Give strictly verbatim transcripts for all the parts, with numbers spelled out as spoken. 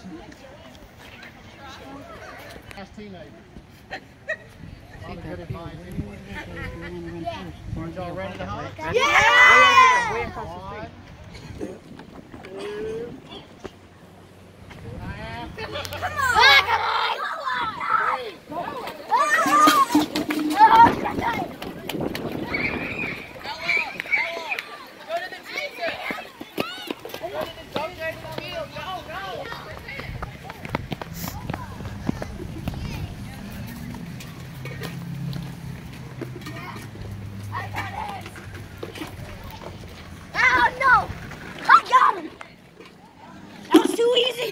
Last teenager. All the good advice anyway. Aren't y'all ready to hunt? Yeah! Way across the street. Come on! Come on! Easy.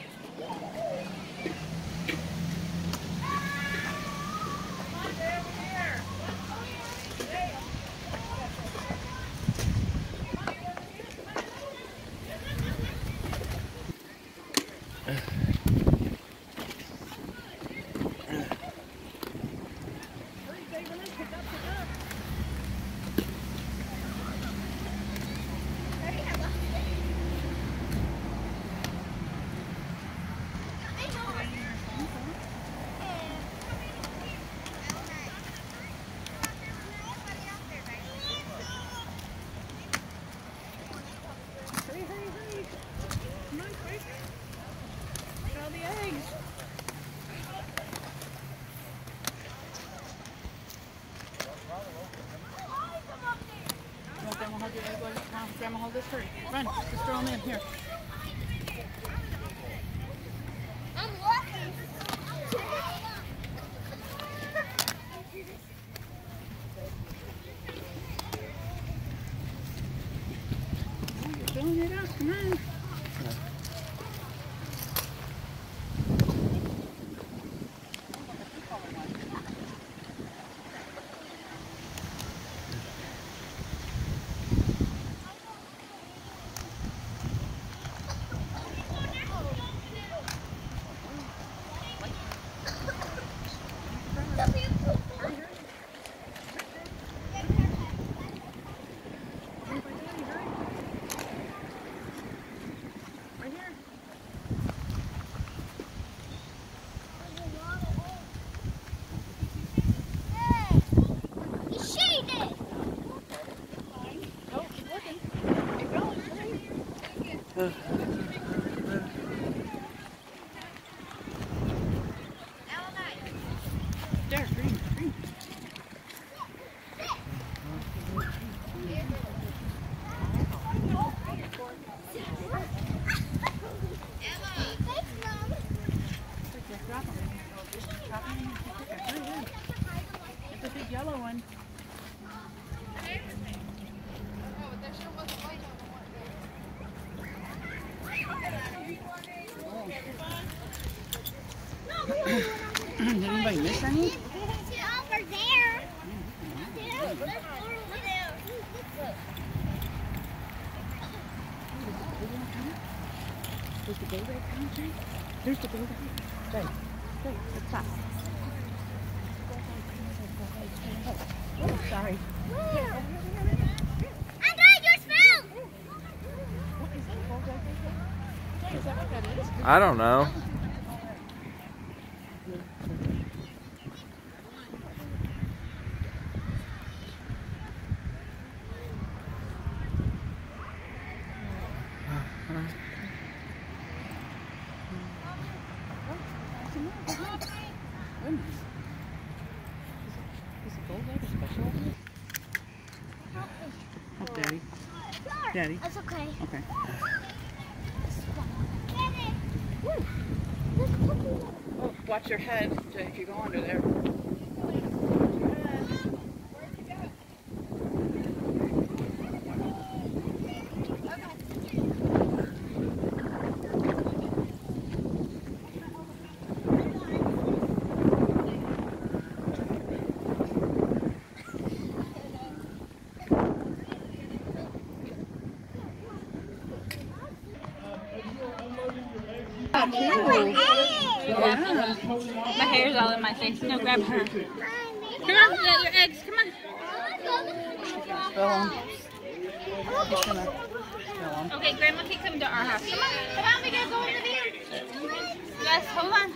Grandma, hold this hurry. Run, just throw them in here. I'm walking. You're filling it up, come on. There, green, green. It's a big yellow one. Did anybody miss any? Over there. There's the go red country. There's the go red. Go. Go. Let's stop. Oh, sorry. Andrea, yours fell. What is that? Go red. Is that what that is? I don't know. Oh, Daddy. Daddy. That's okay. Okay. Oh, watch your head if you go under there. Yeah. My hair's all in my face. No, grab her. Come on, yeah, your eggs. Come on. Spill them. Just gonna spill them. Okay, Grandma can come to our house. Come on. Come on, we gotta go in the van. Yes, hold on.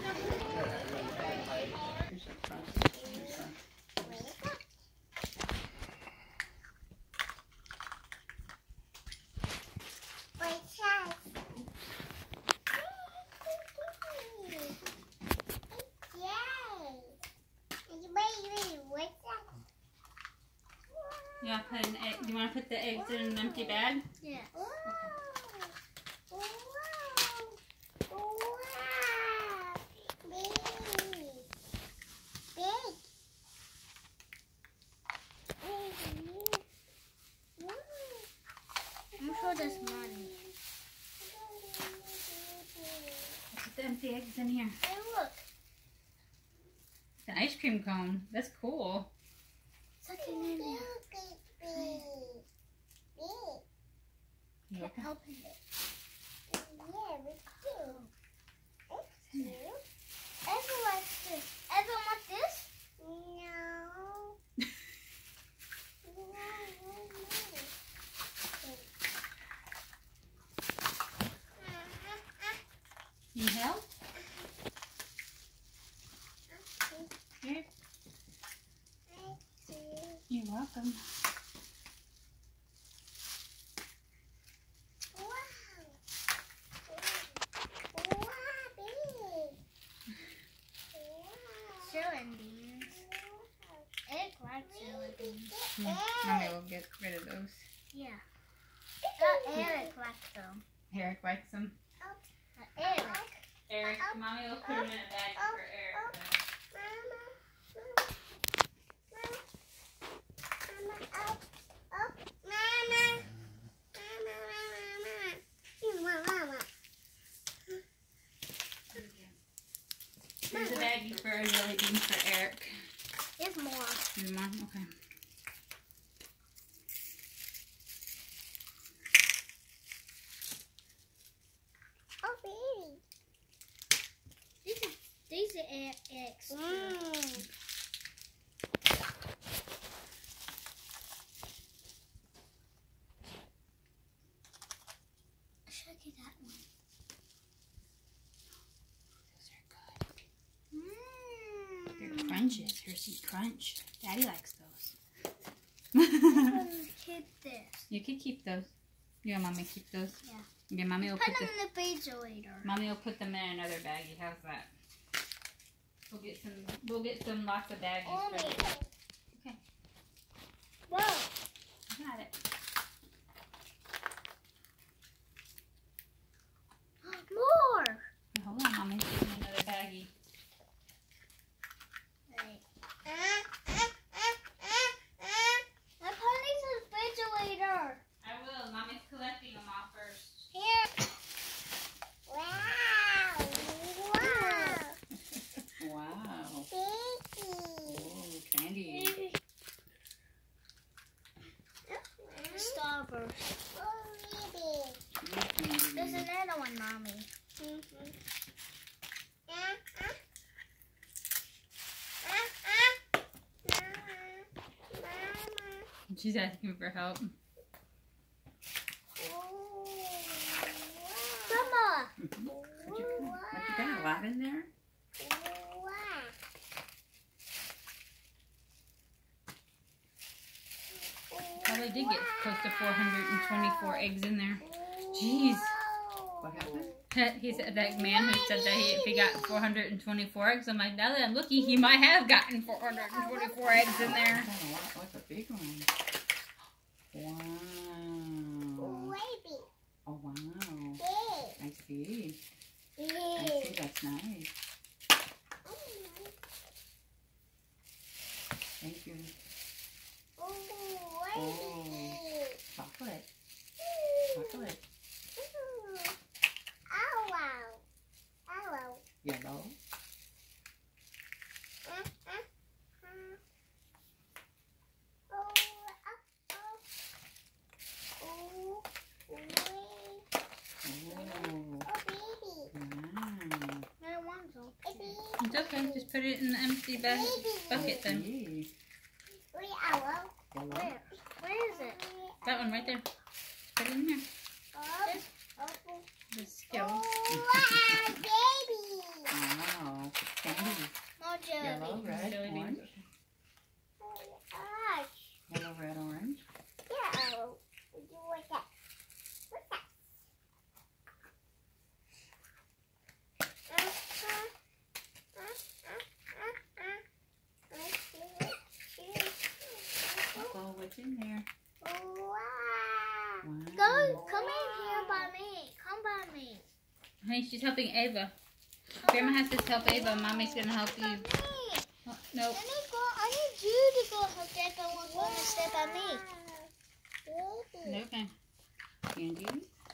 You want to put an egg? Do you want to put the eggs in an empty bag? Yes. I'm sure there's money. Put the empty eggs in here. Hey, look. It's an ice cream cone. That's cool. Something in there. You open? Open it. Yeah, it's cute. It's cute. Everyone wants this. Everyone wants this? No. No, no, no. Need help? Here. You're welcome. Chillin' beans. Egg like chillin' beans. Hmm. Mommy will get rid of those. Yeah. Uh, Eric likes them. Eric likes them. Uh, Eric. Eric, Mommy will put them in a bag for Eric. Here's a baggie for jelly beans for Eric. There's more. There's more? Okay. Oh, baby. These are, these are egg, eggs. Mm. Should I get that one? They're crunches. Hershey Crunch. Daddy likes those. I'm gonna keep this. You can keep those. Yeah, Mommy, keep those. Yeah. Yeah, Mommy will Put put them the, in the refrigerator. Mommy will put them in another baggie. How's that? We'll get some. We'll get some lots of baggies. Mommy. For you. Okay. Whoa. Got it. More. Now, hold on, Mommy. Get me another baggie. Right. I put these in the refrigerator. I will. Mommy's collecting them all first. Here. Wow. Wow. Wow. Baby. Oh, candy. Starburst. There's another one, Mommy. Mm-hmm. She's asking for help. Mama. What you, what you got? A lot in there? Probably did get close to four hundred twenty-four eggs in there. Jeez. What happened? He said that man who said that he, if he got four hundred twenty-four eggs, I'm like, now that I'm looking, he might have gotten four hundred twenty-four eggs in there. That's a lot, like a big one. Wow. Oh, wow. I see. I see. That's nice. Thank you. Oh, chocolate. Chocolate. Yellow. It's okay, just put it in the empty ba bucket then. Yay. Yellow. Yellow. Where? Where is it? That one right there. Just put it in here. This? The skills. Wow, baby! Come in here by me. Come by me. Honey, she's helping Ava. Grandma has to help Ava. Mommy's gonna help you. By me. Oh, nope. I need go. I need you to go help Dad one going to stay by me. Okay. Candy.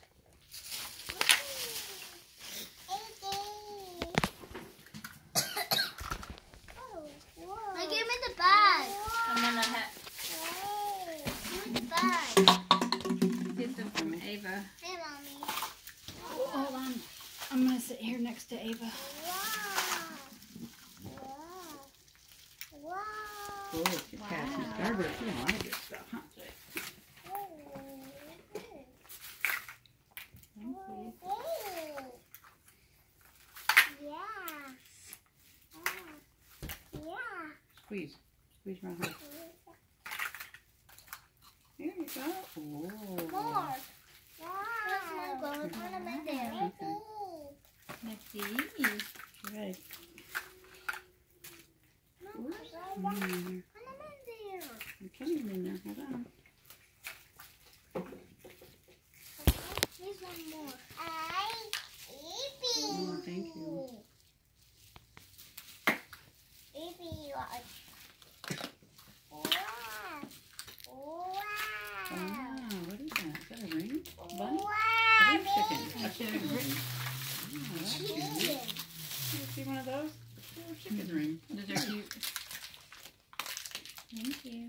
Now give me the bag. I'm gonna have Give me the bag. get them from Ava. Hey, Mommy. Oh, hold on. I'm gonna sit here next to Ava. Wow. Wow. Wow. Oh, Kit Kats and Starburst. You know, I get stuff, huh? Squeeze. Squeeze around here. Here you go. Oh. More. That's my goal. Put them in there. Let's see. Right. No, Oops. put Mm, them in there. okay, in there. Hold on. Here's one more. Oh, thank you. Baby, watch. Wow. Wow. Wow, what is that? Is that a ring? Bunny? Wow, A ring chicken. baby. A chicken ring. Oh, that's cute. Chicken. You see one of those? Little chicken ring. Those are cute. Thank you.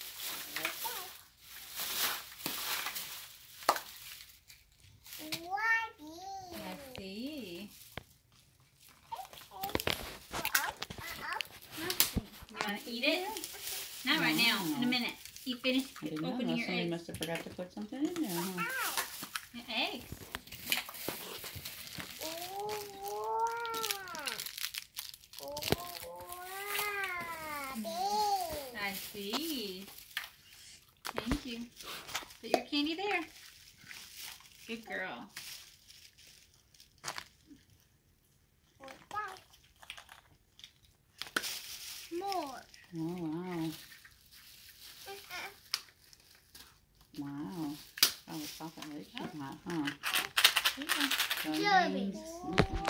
Let's see. You wanna eat it? Not right now. In a minute. You finish I didn't know. opening your Somebody eggs. must have forgot to put something in there, huh? Your eggs. I see. Thank you. Put your candy there. Good girl. More. Oh, wow. Wow. Oh, the chocolate lake is hot, huh? Yeah. Jelly Jelly. beans. Okay.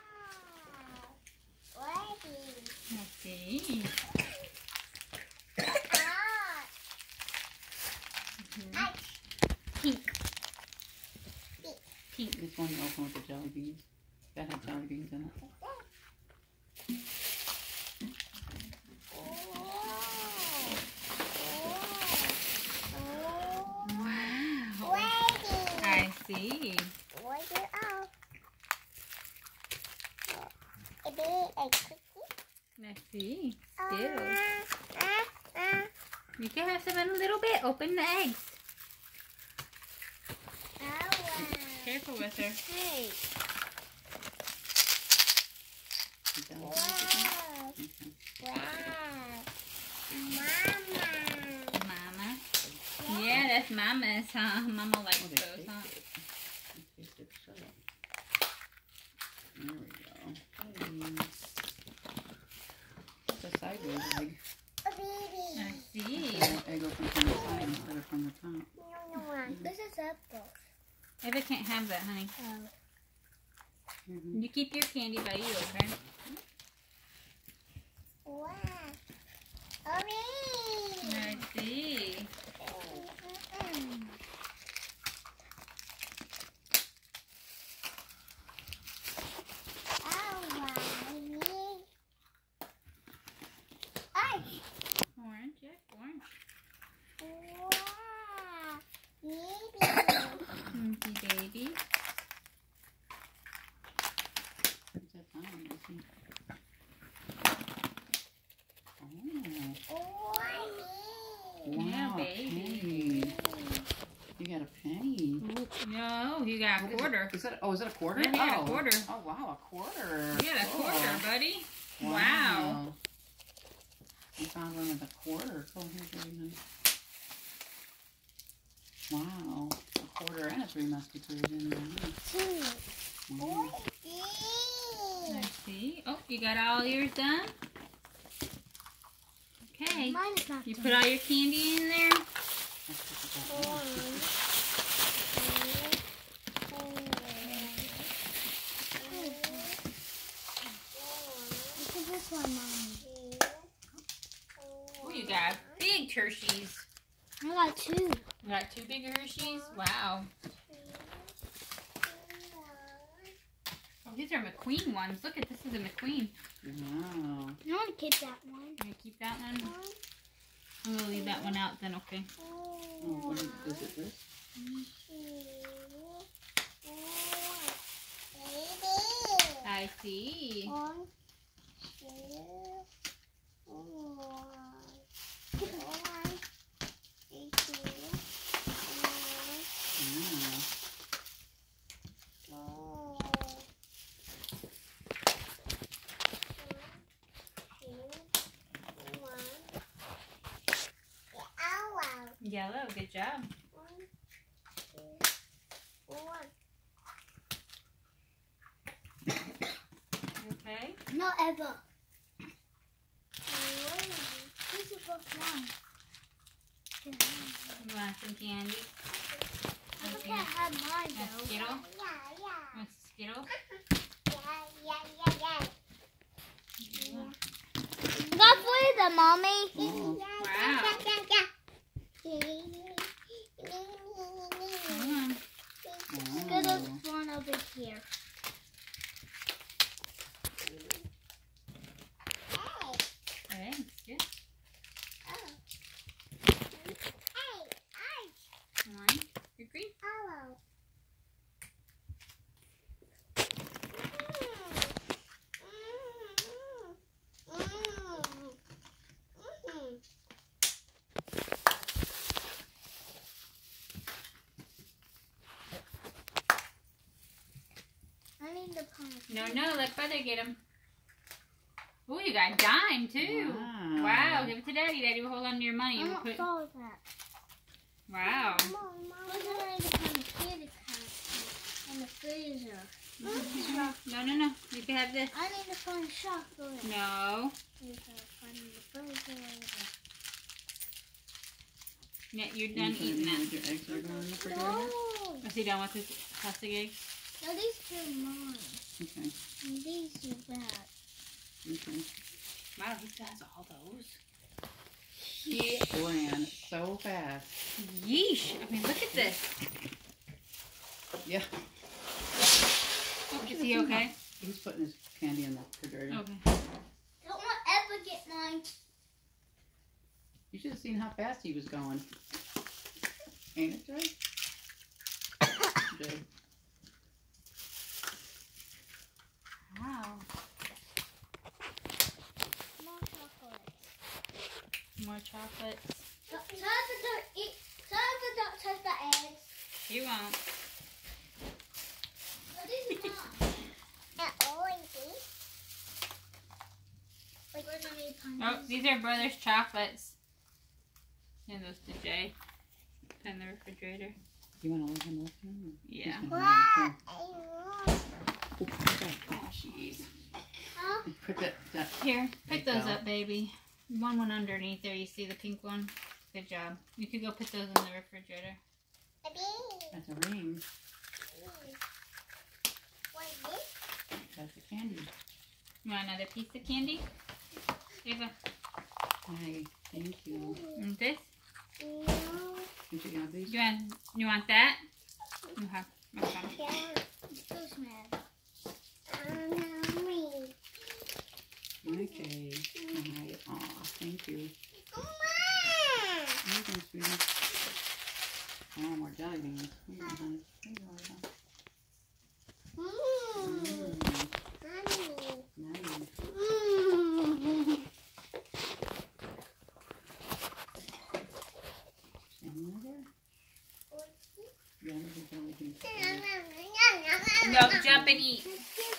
Let's see. Mhm. Pink. Pink. This one you open with the jelly beans. That had jelly beans in it. Wow. I see. Let's see. Still. You can have some in a little bit. Open the eggs. Careful with her. Hey. Is that Wow. what it is? Okay. Wow. Mama. Mama. Yeah, that's Mama's, huh? Mama likes Oh, they those, taste huh? it. They taste it so. There we go. Hey. It's a sideways egg. A baby. I see. The egg opens from the side instead of from the top. This is apple. Ava can't have that, honey. Mm-hmm. You keep your candy by you, okay? Wow. Orange. I see. Orange, yeah, orange. Pinky baby. What's that sound? Let's see. Oh. Yeah, Wow, a baby. penny. You got a penny. No, you got a What is quarter. it? Is that, oh, is that a quarter? Yeah, you got a oh. quarter. Oh, wow, a quarter. You got a Cool. quarter, buddy. Wow. Wow. You found one with a quarter. Oh, here's really nice. Wow. A quarter and a three musketeers in there. Wow. Let's see. Oh, you got all yours done? Okay. Mine is not You done. put all your candy in there? Let's put that one. one, Mommy. Oh, you got big Hershey's. I got two. You got two big Hershey's? Wow. Oh, these are McQueen ones. Look at this is a McQueen. Wow. I want to keep that one. Can you keep that one? I'm going to leave that one out then, okay. Oh, what is, is it this? I see. One, two, one, one, two, Wow. Yellow, good job. Okay. No, ever. These are both mine. You want some candy? I can't have mine A though. Skittle? Yeah, yeah. Want a Skittle? Yeah, yeah, yeah, yeah. Got three of them, Mommy. Oh. Wow. Come on. Skittles one over here. Thanks, good. Come on. You're green. I need the pumpkin. No, no, let brother get him. Oh, you got a dime too. Wow. Wow, give it to Daddy. Daddy will hold on to your money. I And we'll want put... all of that. Wow. Look at I need to put the kitty cat in the freezer. No, no, no. You can have this. I need to find chocolate. No. You gotta find the refrigerator. Yeah, you're done Okay, eating that. Your eggs are going in the refrigerator? No. Is he done with his plastic eggs? No, these two are mine. Okay. And these are bad. Okay. Wow, he does all those. He ran so fast. Yeesh. I mean, look at this. Yeah. Oh, is he okay? He's putting his candy in the refrigerator. Okay. Don't want ever get mine. You should have seen how fast he was going. Ain't it, Joy? Joy. Wow. More chocolate. More chocolates. Tell if I don't eat. Tell if I don't touch the eggs. You won't. Oh, these are mine. They're orange. Wait, where's my Oh, these are brother's chocolates. And those to Jay. Put in the refrigerator. You want to let him lift him? Yeah. Wow. Oh, jeez. Huh? Put that, that. Here, pick There you those go. up, baby. One one underneath there. You see the pink one? Good job. You could go put those in the refrigerator. That's a ring. That's a candy. You want another piece of candy? Ava. Hey, thank you. And this? Did you have these? You want, you want that? Okay. Okay. Those man. Okay. Hi. Aw, thank you. Anything, sweetie? Oh, more jelly beans. Here you go, honey. Here you go, honey. Mm. Nice. Any other? Yeah, there's a jelly bean. No, jump and eat.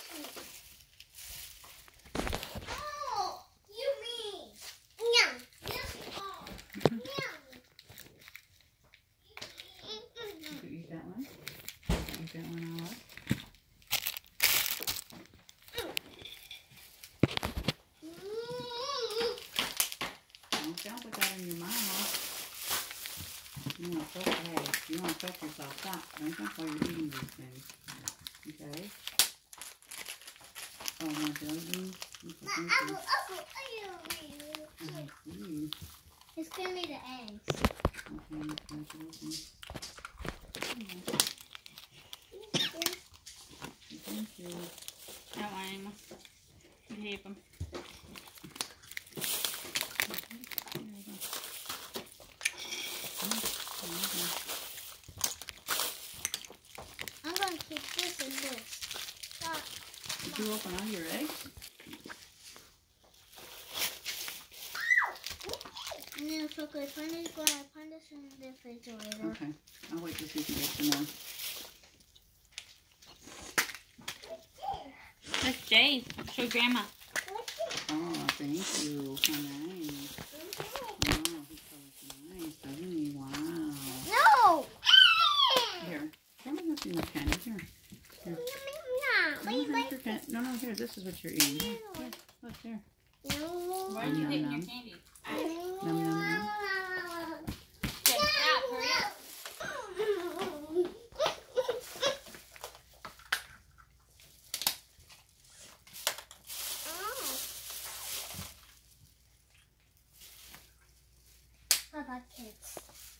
Oh, you mean? Yum. Yes, oh. Yum. Did you eat that one? Did you eat that one all up? Don't jump with that in your mouth. You want to choke, hey, you want to choke yourself. Stop. Don't jump while you're eating these things. Okay? Oh, more jelly beans? My apple, apple, apple. Mm. It's gonna be the eggs. Okay, try to open. Thank you. I don't want any more. You hate them. I'm gonna keep this and this. Stop. Did you open all your eggs? And then chocolate funny is gonna find this in the refrigerator. Okay. I'll wait to see if you get some more. That's Jay. Show Grandma. Oh, thank you. How nice. Wow, he colors nice, doesn't he? Wow. No! Here. Grandma has enough candy. Here. Here. No, No, wait, here's wait. your can- no, no, here. This is what you're eating. Here, here. Look, here. No. Why are you Yum, hitting yum. your candy? Yum, yum, yum. Jay, stop. Hurry up. What about kids?